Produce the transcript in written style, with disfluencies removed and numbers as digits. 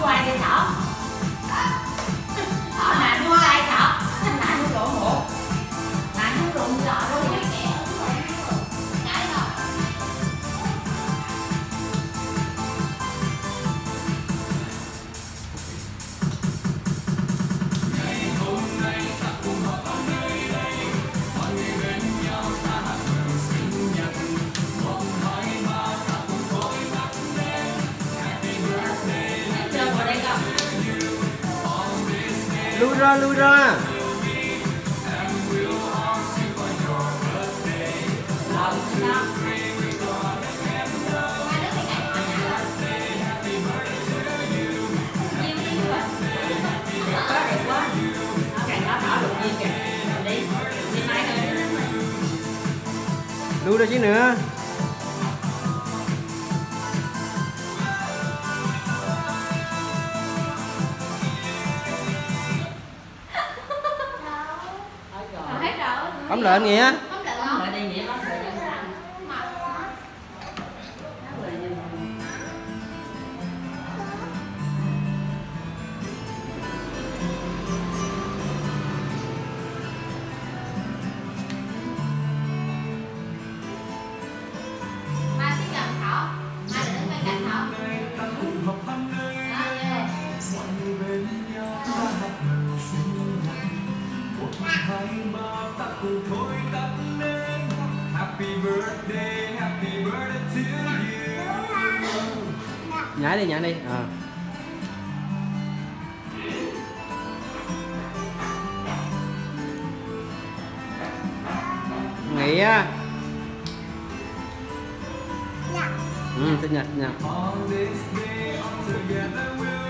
của ai vậy Thỏ? Thỏ là mua ai Thỏ? Là mua độ một. Là mua độ một lọ luôn vậy. Cái rồi. Lui ra, lui ra. Lui ra chứ nữa. Bấm lên Nghĩa. Nhảy đi, nhảy đi. Nghĩa. Sinh nhật nha.